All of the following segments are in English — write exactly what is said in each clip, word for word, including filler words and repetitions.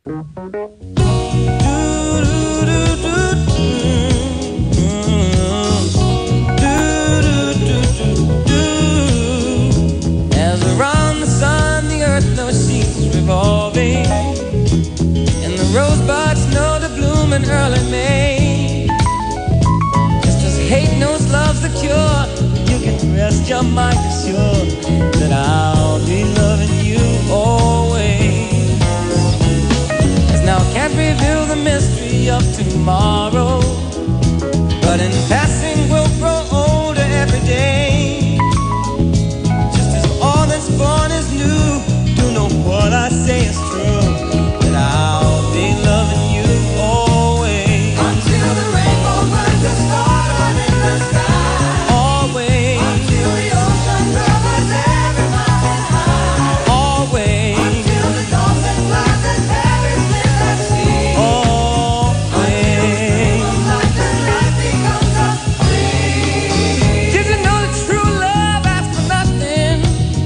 As around the sun the earth knows she's revolving, and the rosebuds know to bloom in early May. Just as hate knows love's the cure, you can rest your mind assured that I'll be loving you always. As now I can't reveal the mystery of tomorrow, but in passing we'll grow older every day. Just as all that's born is new, you know what I say is true, that I'll be loving you always. Until the rainbow burns the star in the sky. Always. Until the ocean covers every mountain high. Always. Until the dolphin flies and carries in the sea. Always. Life and life becomes a dream. Did you know that true love asks for nothing?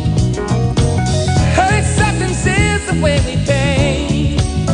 Her acceptance is the way we pay.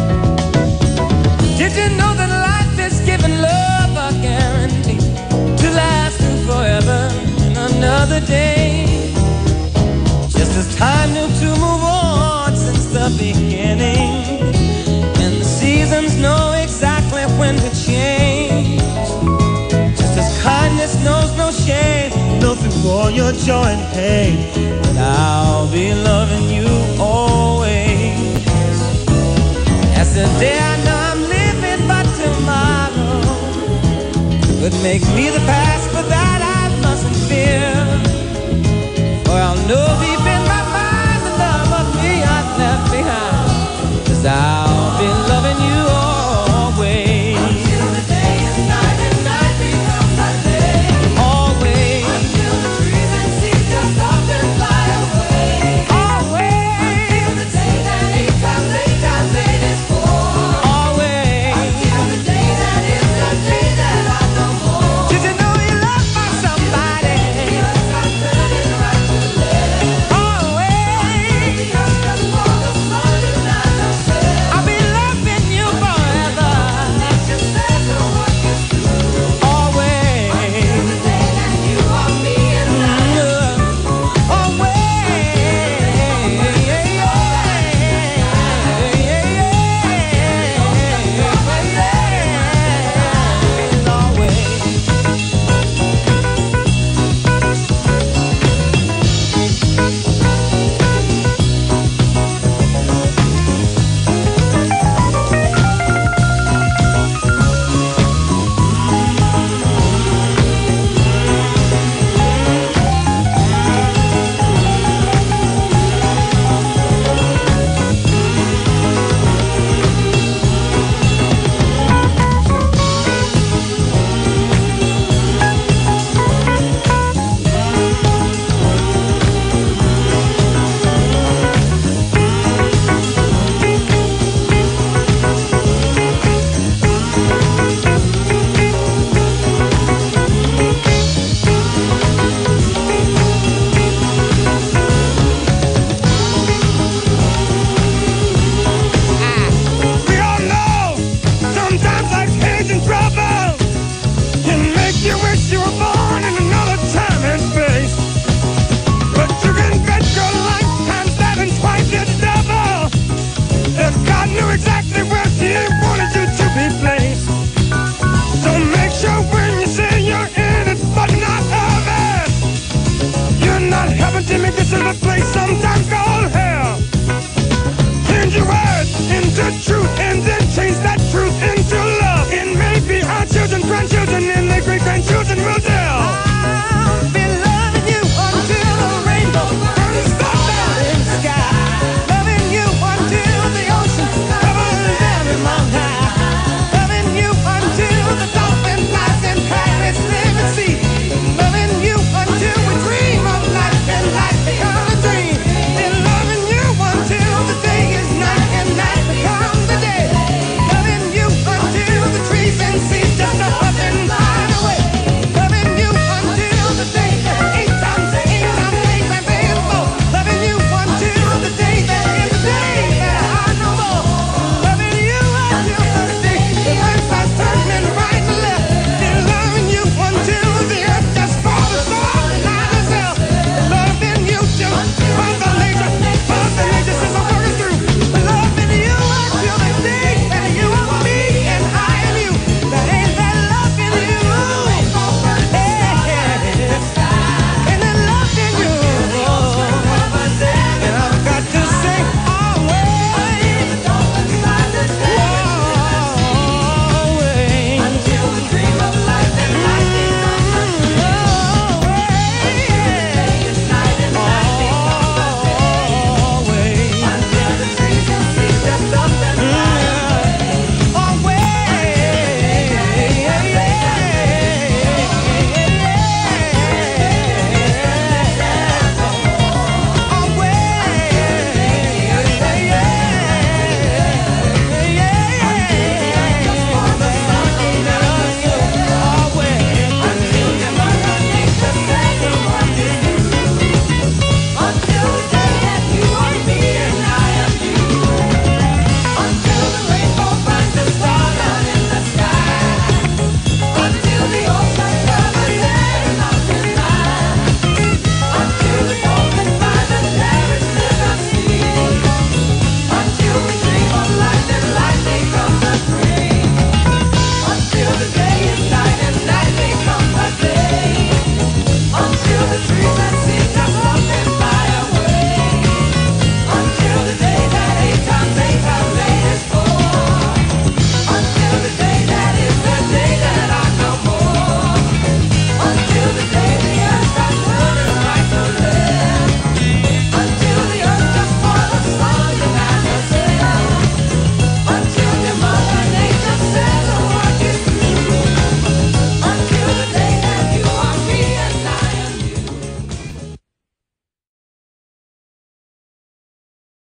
Did you know that life is giving love a guarantee to last through forever and another day? Just as time knew to move on since the beginning, and the seasons know exactly when to change. Just as kindness knows no shame, know through all your joy and pain, that I'll be loving you always. As the day I know I'm living, but tomorrow could make me the past, but that I mustn't fear. For I'll know deep in my mind the love of me I've left behind, 'cause I'll be loving you always. Until the day is night and night becomes a day. Always. Until the trees and seas just often fly away. Always. Until the day that eight times eight times eight is four. Always. Until the day that is the day that I know more. Did you know you love by somebody? Just I'm turning right to left. Always. The earth does for the sun and not the set. I'll be loving you forever. Nature says the work is through. Always. Until the day that you are me and I. We all know sometimes life's hands in trouble can make you wish you were born in another time and space. But you can bet your lifetime's that and twice its double. If God knew exactly where He wanted you to be placed. So make sure when you say you're in it but not of it, you're not heaven to me. This is a place sometimes called hell. Change your words into truth and then change that